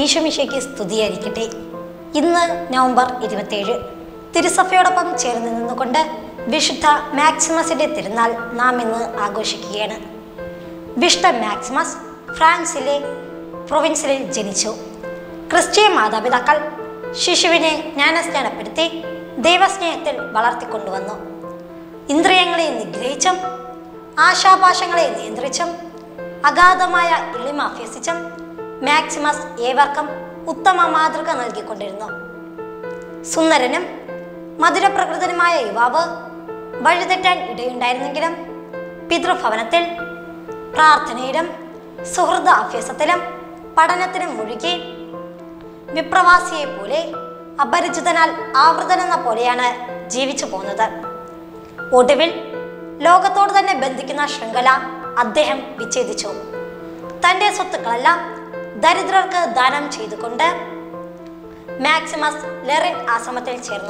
ഈശോമിശിഹായ്ക്ക് സ്തുതിയായിരിക്കട്ടെ. ഇന്ന് നവംബർ 27 തിരുസഭയോടൊപ്പം ചേർന്ന് നിന്നുകൊണ്ട് വിശുദ്ധ മാക്സിമസിൻ്റെ തിരുനാൾ നാം ഇന്ന് ആഘോഷിക്കുകയാണ്. വിശുദ്ധ മാക്സിമസ് ഫ്രാൻസിലെ പ്രൊവിൻസിൽ ജനിച്ചു. ക്രിസ്ത്യൻ മാതാപിതാക്കൾ ശിശുവിനെ ജ്ഞാനസ്നാനപ്പെടുത്തി ദൈവസ്നേഹത്തിൽ വളർത്തിക്കൊണ്ടുവന്നു. ഇന്ദ്രിയങ്ങളെ നിഗ്രഹിച്ചും ആശാപാശങ്ങളെ നിയന്ത്രിച്ചും അഗാധമായ എളിമ അഭ്യസിച്ചും മാക്സിമസ് ഏവർക്കും ഉത്തമ മാതൃക നൽകിക്കൊണ്ടിരുന്നു. സുന്ദരനും മധുരപ്രകൃതനുമായ യുവാവ് വഴിതെറ്റാൻ ഇടയുണ്ടായിരുന്നെങ്കിലും പിതൃഭവനത്തിൽ പ്രാർത്ഥനയിലും സുഹൃദ അഭ്യാസത്തിലും പഠനത്തിനും മുഴുകി വിപ്രവാസിയെ പോലെ അപരിചിതനാൽ ആവൃതനെന്ന പോലെയാണ് ജീവിച്ചു പോകുന്നത്. ഒടുവിൽ ലോകത്തോട് തന്നെ ബന്ധിക്കുന്ന ശൃംഖല അദ്ദേഹം വിച്ഛേദിച്ചു. തൻ്റെ സ്വത്തുക്കളെല്ലാം ദരിദ്രർക്ക് ദാനം ചെയ്തുകൊണ്ട് മാക്സിമസ് ലെറിൻ ആശ്രമത്തിൽ ചേർന്നു.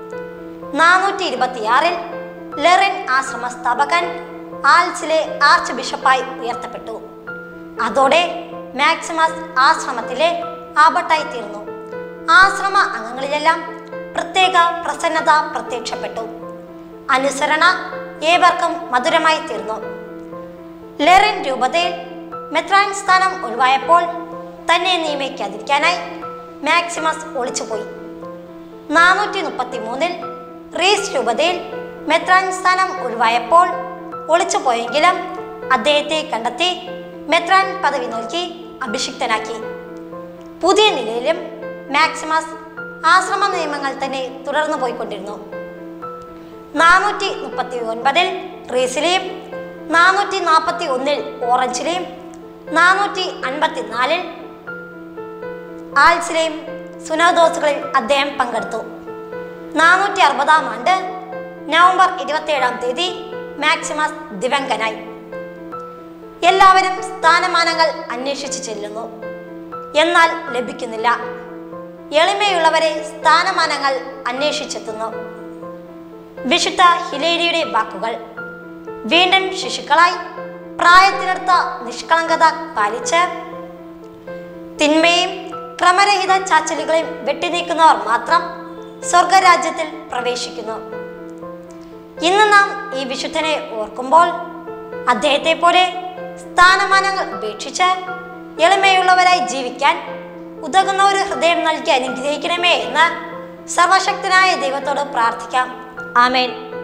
426 ലെറിൻ ആശ്രമ സ്ഥാപകൻ ആൽസിലെ ആർച്ച് ബിഷപ്പായി ഉയർത്തപ്പെട്ടു. അതോടെ മാക്സിമസ് ആശ്രമത്തിലെ ആബട്ടായി തീർന്നു. ആശ്രമ അംഗങ്ങളിലെല്ലാം പ്രത്യേക പ്രസന്നത പ്രത്യക്ഷപ്പെട്ടു. അനുസരണ ഏവർക്കും മധുരമായി തീർന്നു. ലെറിൻ രൂപതയിൽ മെത്രാൻ സ്ഥാനം ഒഴിവായപ്പോൾ തന്നെ നിയമിക്കാതിരിക്കാനായി മാക്സിമസ് ഒളിച്ചുപോയി. 433 റീസ് രൂപതയിൽ മെത്രാൻ സ്ഥാനം ഒഴിവായപ്പോൾ ഒളിച്ചുപോയെങ്കിലും അദ്ദേഹത്തെ കണ്ടെത്തി മെത്രാൻ പദവി നൽകി അഭിഷിക്തനാക്കി. പുതിയ നിലയിലും മാക്സിമസ് ആശ്രമ നിയമങ്ങൾ തന്നെ തുടർന്നു പോയിക്കൊണ്ടിരുന്നു. 439 റീസിലെയും 441 ഓറഞ്ചിലെയും 454 ആൽസിലെയും സുനോദോസുകളിൽ അദ്ദേഹം പങ്കെടുത്തു. 460 ആണ്ട് നവംബർ 27 മാക്സിമസ് ദിവംഗനായി. എല്ലാവരും സ്ഥാനമാനങ്ങൾ അന്വേഷിച്ചു ചെല്ലുന്നു, എന്നാൽ ലഭിക്കുന്നില്ല. എളിമയുള്ളവരെ സ്ഥാനമാനങ്ങൾ അന്വേഷിച്ചെത്തുന്നു. വിശുദ്ധ ഹിലേരിയുടെ വാക്കുകൾ: വീണ്ടും ശിശുക്കളായി പ്രായത്തിനടുത്ത നിഷ്കളങ്കത പാലിച്ച് തിന്മയും ക്രമരഹിത ചാച്ചലുകളെയും വെട്ടിനീക്കുന്നവർ മാത്രം സ്വർഗരാജ്യത്തിൽ പ്രവേശിക്കുന്നു. ഇന്ന് നാം ഈ വിശുദ്ധനെ ഓർക്കുമ്പോൾ അദ്ദേഹത്തെ പോലെ സ്ഥാനമാനങ്ങൾ ഉപേക്ഷിച്ച് എളിമയുള്ളവരായി ജീവിക്കാൻ ഉതകുന്ന ഒരു ഹൃദയം നൽകി അനുഗ്രഹിക്കണമേ എന്ന് സർവശക്തനായ ദൈവത്തോട് പ്രാർത്ഥിക്കാം. ആമേൻ.